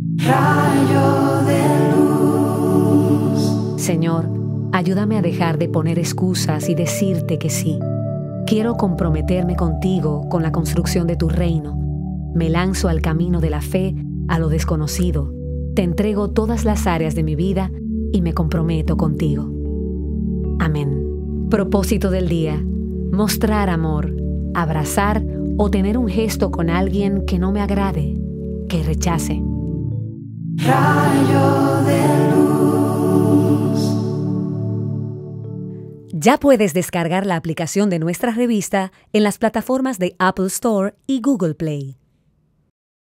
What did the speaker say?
Rayo de luz. Señor, ayúdame a dejar de poner excusas y decirte que sí. Quiero comprometerme contigo con la construcción de tu reino. Me lanzo al camino de la fe, a lo desconocido. Te entrego todas las áreas de mi vida y me comprometo contigo. Amén. Propósito del día: mostrar amor, abrazar o tener un gesto con alguien que no me agrade, que rechace. Rayo de luz. Ya puedes descargar la aplicación de nuestra revista en las plataformas de Apple Store y Google Play.